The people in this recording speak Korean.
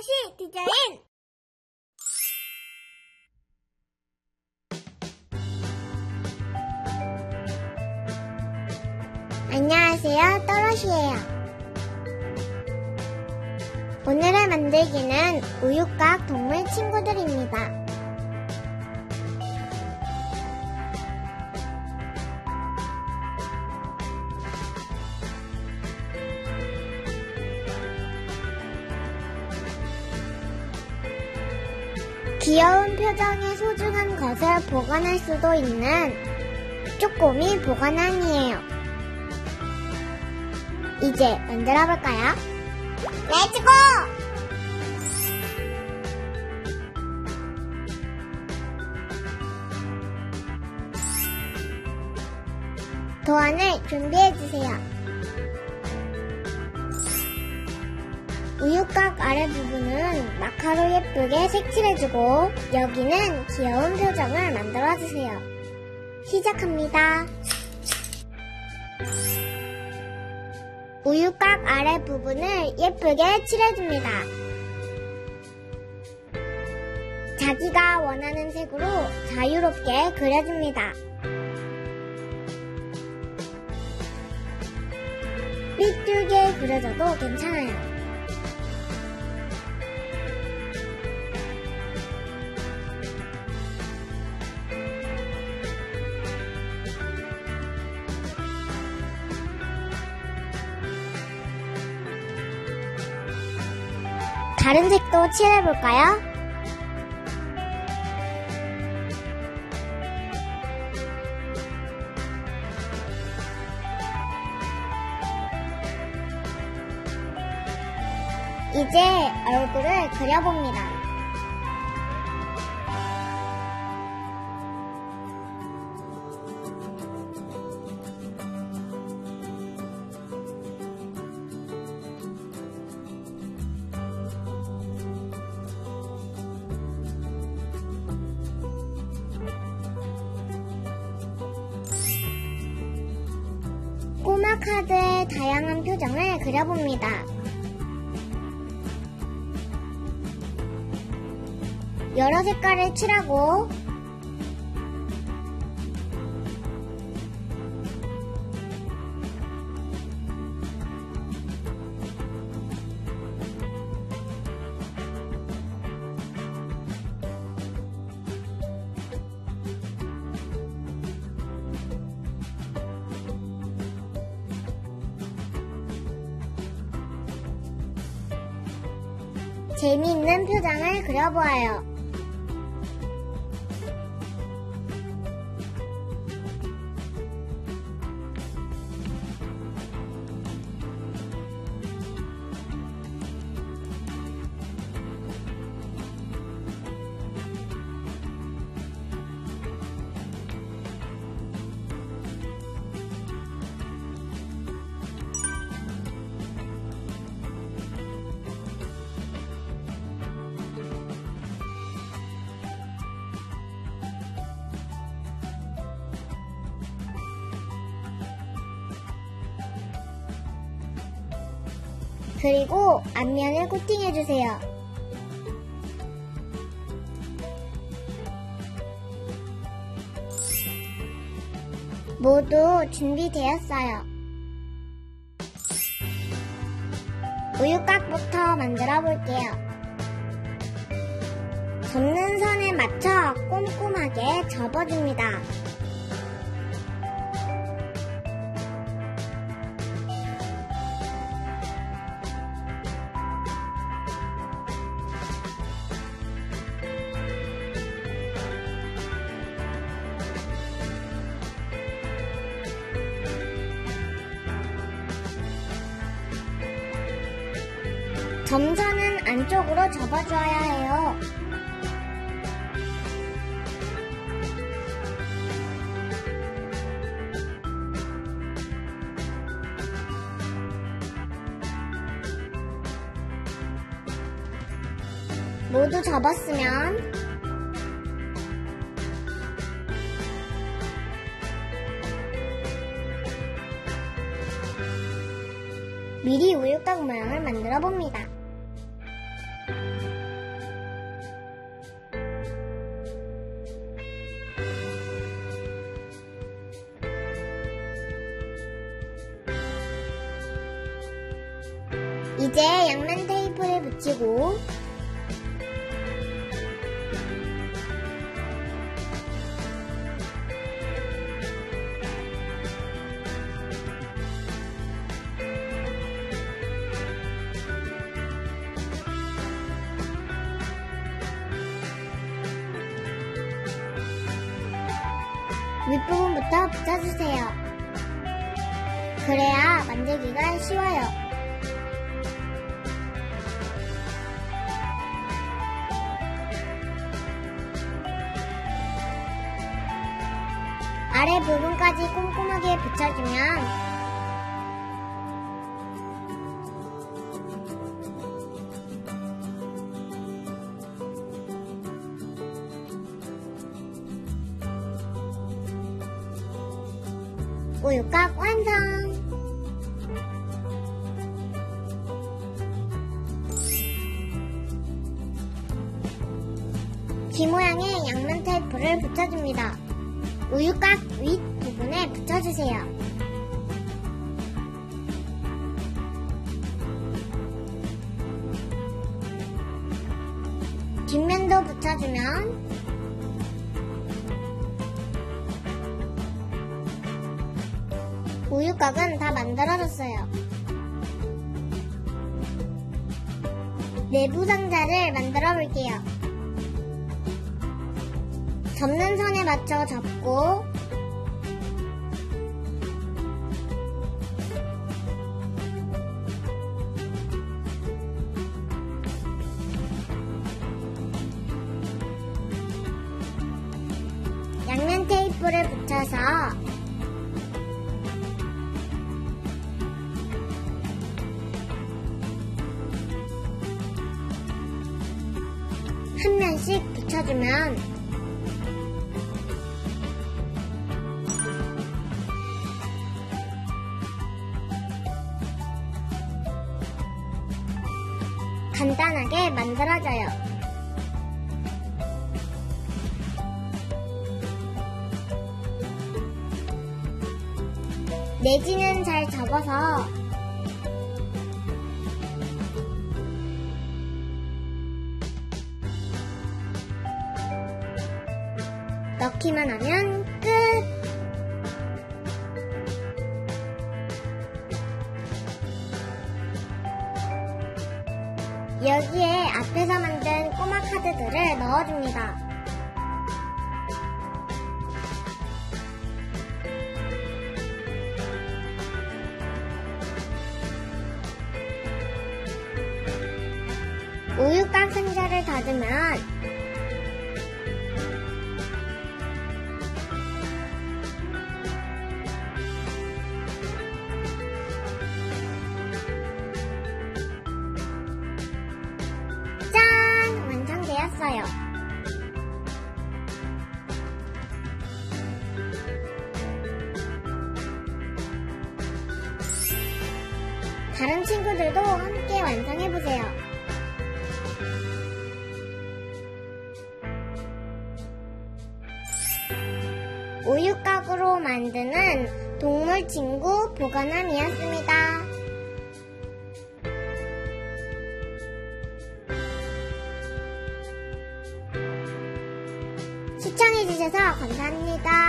또로시 디자인! 안녕하세요, 또로시예요. 오늘의 만들기는 우유곽 동물 친구들입니다. 귀여운 표정의 소중한 것을 보관할 수도 있는 쪼꼬미 보관함이에요. 이제 만들어볼까요? 렛츠고! 도안을 준비해주세요. 우유곽 아래 부분은 마카로 예쁘게 색칠해주고 여기는 귀여운 표정을 만들어주세요. 시작합니다. 우유곽 아래 부분을 예쁘게 칠해줍니다. 자기가 원하는 색으로 자유롭게 그려줍니다. 삐뚤게 그려줘도 괜찮아요. 다른 색도 칠해볼까요? 이제 얼굴을 그려봅니다. 꼬마 카드의 다양한 표정을 그려봅니다. 여러 색깔을 칠하고 재미있는 표정을 그려보아요. 그리고 앞면을 코팅해주세요. 모두 준비되었어요. 우유곽부터 만들어 볼게요. 접는 선에 맞춰 꼼꼼하게 접어줍니다. 점선은 안쪽으로 접어줘야 해요. 모두 접었으면 미리 우유곽 모양을 만들어 봅니다. 이제 양면 테이프를 붙이고 윗부분부터 붙여주세요. 그래야 만들기가 쉬워요. 아래 부분까지 꼼꼼하게 붙여주면 우유곽 완성! 귀 모양의 양면 테이프를 붙여줍니다. 우유곽 윗 부분에 붙여주세요. 뒷면도 붙여주면 우유곽은 다 만들어졌어요. 내부 상자를 만들어 볼게요. 접는 선에 맞춰 접고 양면 테이프를 붙여서 한 면씩 붙여주면 간단하게 만들어져요. 내지는 잘 접어서 넣기만 하면 끝! 여기에 앞에서 만든 꼬마 카드들을 넣어줍니다. 우유곽 상자를 닫으면 짠! 완성되었어요. 다른 친구들도 함께 완성해보세요. 우유곽으로 만드는 동물 친구 보관함이었습니다. 시청해주셔서 감사합니다.